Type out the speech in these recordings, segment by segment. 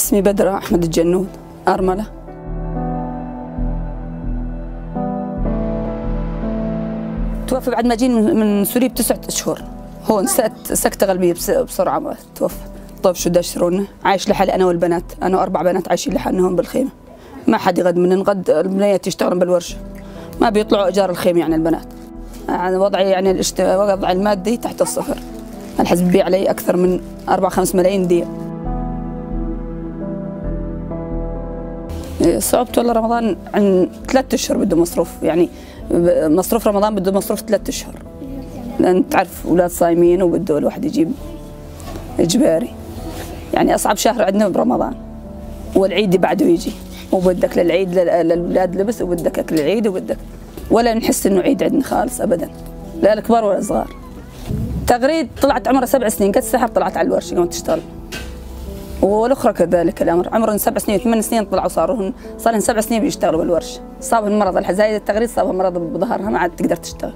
اسمي بدرة أحمد الجنود، أرملة. توفى بعد ما جينا من سوريا ب9 أشهر. هون سكتة قلبية بسرعة توفى. طيب شو بدي أشترونا؟ عايش لحالي أنا والبنات، أنا و4 بنات عايشين لحالنا هون بالخيمة. ما حد يغد من نغد، البنيات يشتغلون بالورشة. ما بيطلعوا إيجار الخيمة يعني البنات. يعني وضعي يعني وضعي المادي تحت الصفر. الحزب بيبيع علي أكثر من 4-5 ملايين دية. صعبت والله رمضان عن 3 أشهر بده مصروف، يعني مصروف رمضان بده مصروف 3 أشهر، لأن تعرف أولاد صايمين وبده الواحد يجيب إجباري. يعني أصعب شهر عندنا برمضان، والعيد بعده يجي، وبدك للعيد للأولاد لبس، وبدك أكل العيد، وبدك ولا نحس إنه عيد عندنا خالص أبدا، لا الكبار ولا الصغار. تغريد طلعت عمرها 7 سنين، قد السحر طلعت على الورشة قامت تشتغل. والاخرى كذلك الامر، عمرهم 7 سنين و8 سنين طلعوا صار لهم 7 سنين بيشتغلوا بالورشه. صابهم مرض الحزايد التغريد، صابها مرض بظهرها ما عاد تقدر تشتغل.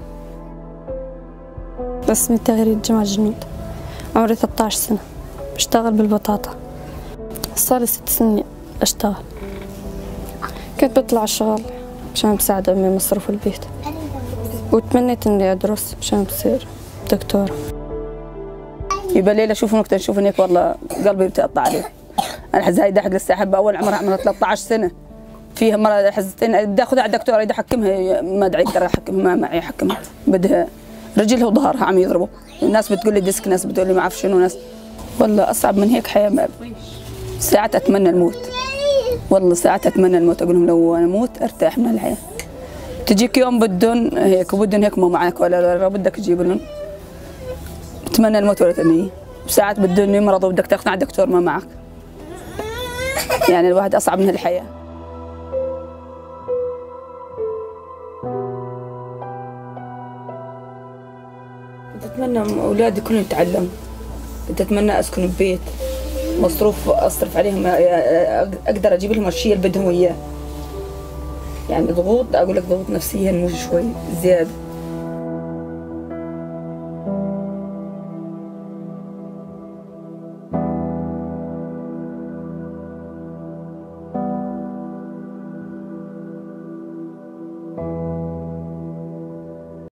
اسمي تغريد جمال جنود، عمري 13 سنه، بشتغل بالبطاطا. صار لي 6 سنين اشتغل. كنت بطلع الشغل مشان بساعد امي مصروف البيت، وتمنيت اني ادرس مشان بصير دكتوره. يبقى ليلة اشوف نكته، نشوف هيك والله قلبي بتقطع عليه. الحزايد حق الساحب اول عمرها 13 سنه، فيها مرة حزتين بدي اخذها على الدكتوره، بدي احكمها ما ادري اقدر احكمها، ما معي احكمها، بدها رجلها وظهرها عم يضربوا، الناس بتقول لي ديسك، ناس بتقول لي ما اعرف شنو، ناس والله اصعب من هيك حياه. ساعات اتمنى الموت، والله ساعات اتمنى الموت، اقول لهم لو انا اموت ارتاح من الحياه. تجيك يوم بدهم هيك وبدهم هيك مو معك ولا بدك تجيب لهم، بتمنى الموت ولا تنية. ساعات بدهم يمرضوا بدك تقنع دكتور ما معك. يعني الواحد اصعب من الحياه. كنت اتمنى اولادي كلهم يتعلموا، كنت اتمنى اسكن ببيت مصروف اصرف عليهم، اقدر اجيب لهم الشيء اللي بدهم اياه. يعني ضغوط، اقول لك ضغوط نفسيه مو شوي زياده.